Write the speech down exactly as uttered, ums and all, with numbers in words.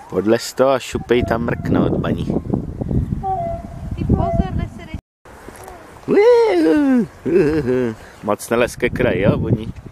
Odlez to a šupej tam mrkne od baní. Ty pozor, nesedej. Moc nelez ke kraji, jo, voní.